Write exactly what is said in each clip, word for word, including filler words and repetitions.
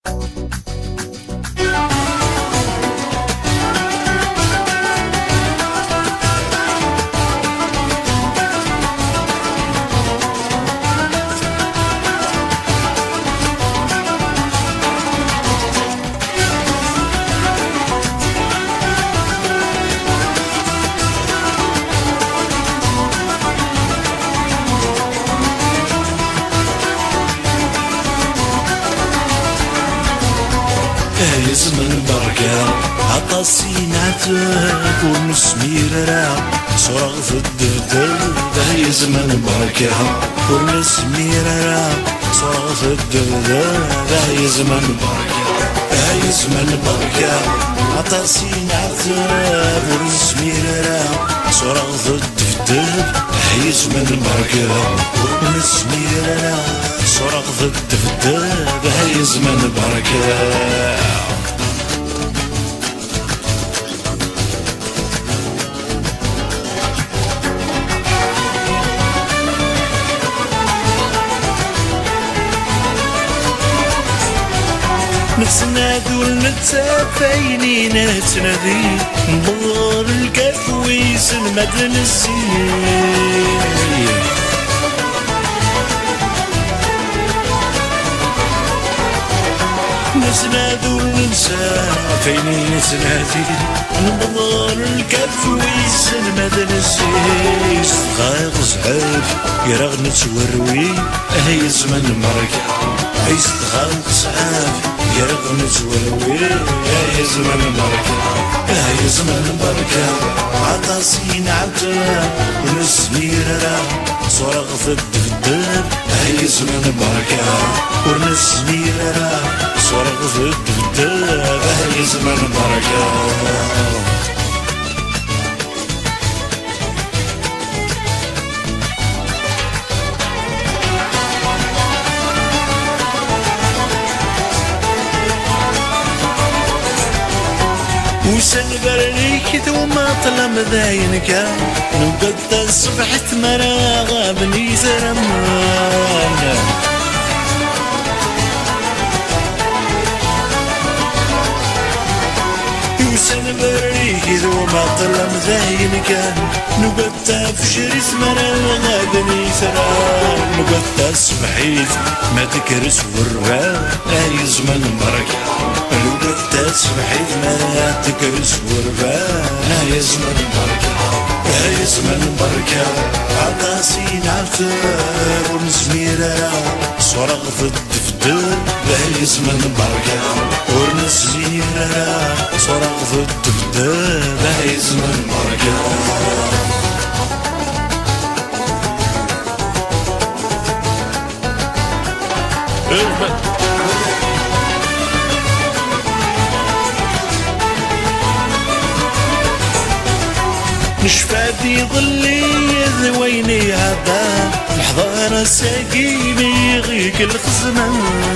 يزمن بركة عطاسي نعتك ونسمير راه صرغ في الدردر يزمن بركة ونسمير راه صرغ في الدردر يزمن بركة يزمن بركة عطاسي نعتك ونسمير راه صرغ في الدردر يزمن بركة ونسمير راه صرغ في الدردر يزمن بركة نتنادو المتافينين نتنادي نبغر الكاف ويسن مدن السين نتنادو المتافينين نتنادي نبغر الكاف ويسن مدن السين صغير زعاف يراغ نتوروي هي زمن مركة هي صغير زعاف يرغم نتولوي يا زمن بركة يا زمن بركة عطاسي نعتها ونسمير راه صرغ في الدبدب يا زمن بركة ونسمير راه صرغ في الدبدب يا زمن بركة وسنبر ليك وما طلم ذاينك نبدا صبحت مراغ بني زرمان وسنبر ليك وما طلم ذاينك نبدا فجرت مراغ بني زرمان نبدا صبحيت ما تكرس والربان هاي زمن بركة نبدا صبحيت ما تكرس والربان يا زمن بركة يا زمن بركة عطاسي نعتر ونسمير راه صرغ في الدفتر يا زمن بركة ونسمير راه صرغ في الدفتر يا زمن بركة نشفى ظلي ذويني عبا الحضارة ساقيني غيك الخزمان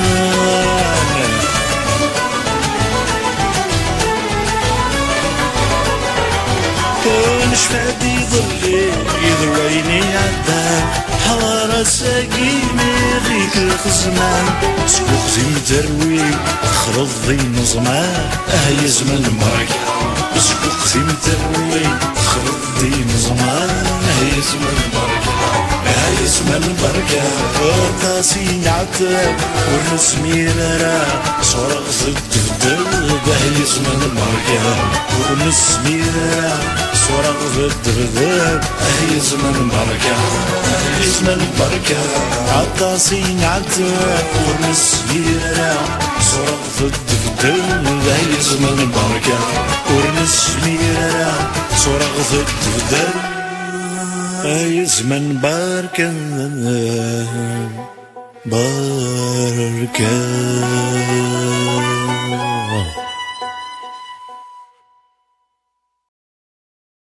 نشفى ظلي ذويني عبا الحضارة ساقيني غيك الخزمان سكوك زي متروي خرض ذي نظمان اهي زمن بركة سكوك زي متروي خرطي مزمان هي زمن بركة هي زمن بركة عطاسي نعتب ونسمير راه صرغ في الدبدب هي زمن بركة ونسمير راه صرغ في الدبدب هي زمن بركة هي زمن بركة عطاسي نعتب ونسمير راه صرغ في الدبدب هي زمن بركة ونسمير راه صرغ في الدبدب هي زمن بركة بركة